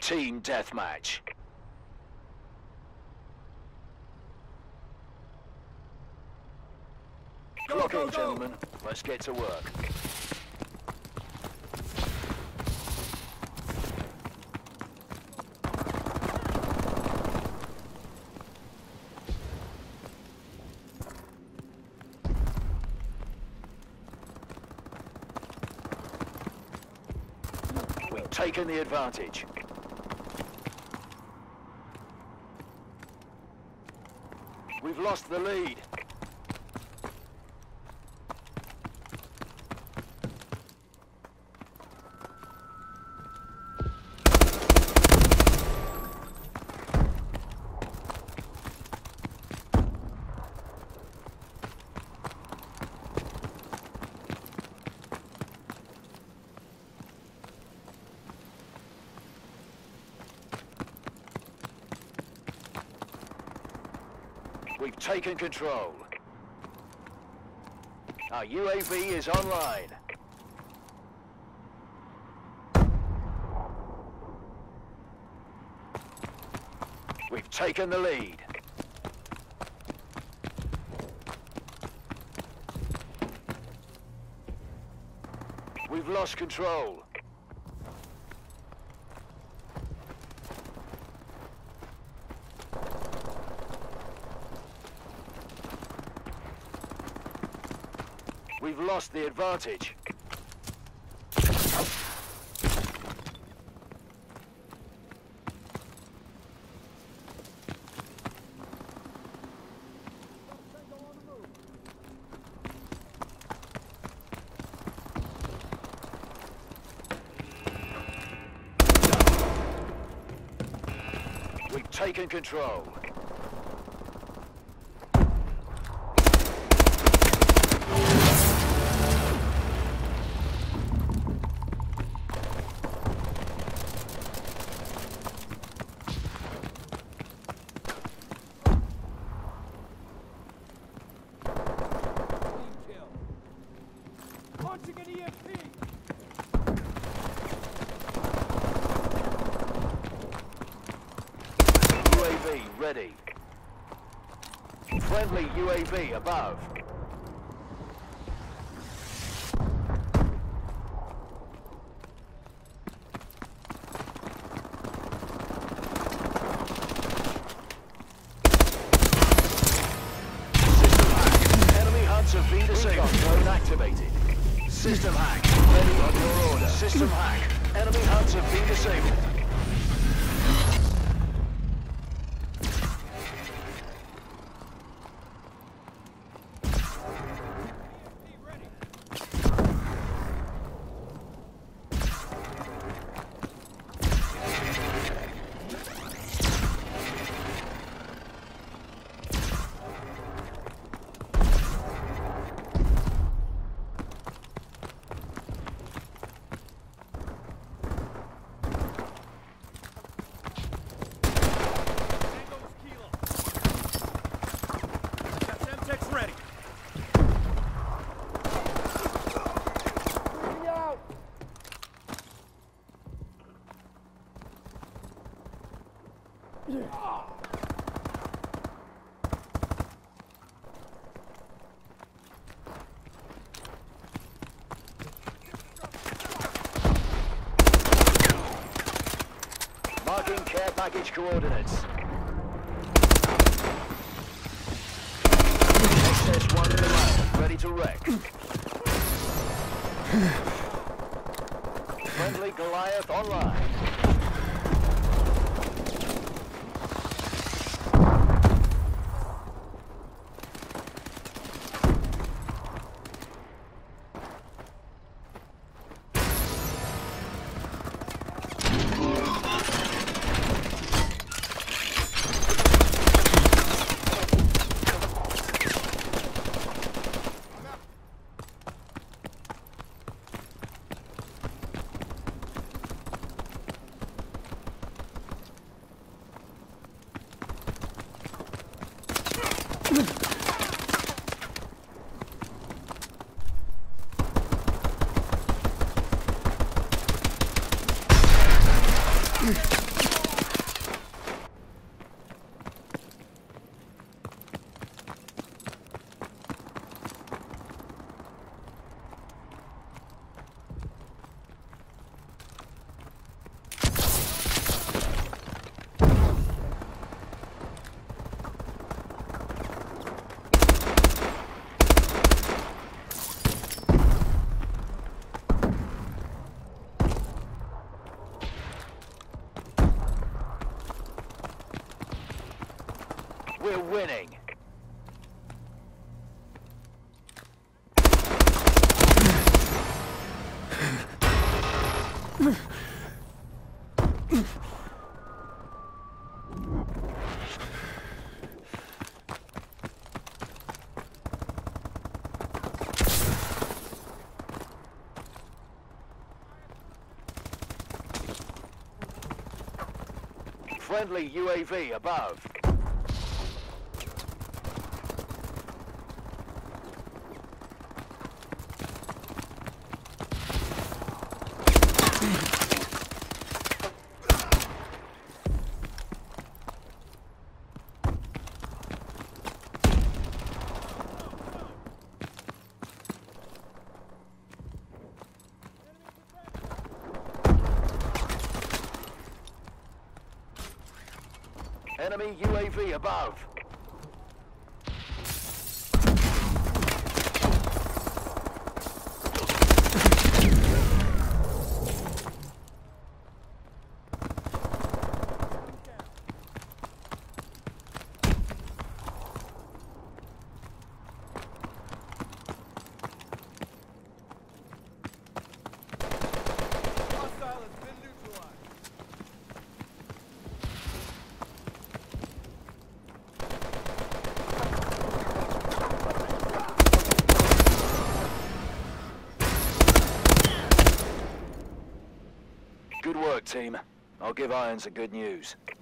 Team deathmatch. Clock in, gentlemen. Let's get to work. We've taken the advantage. We've lost the lead. We've taken control. Our UAV is online. We've taken the lead. We've lost control. We've lost the advantage. We've taken control. UAV ready. Friendly UAV above. Enemy hunts have been disabled. Drone activated. System hack. Ready on your order. System hack. Enemy hunts have been disabled. Ready. Marking care package coordinates. SS-1 Goliath, ready to wreck. Friendly Goliath online. winning. Friendly UAV above. Enemy UAV above. Good work, team. I'll give Irons the good news.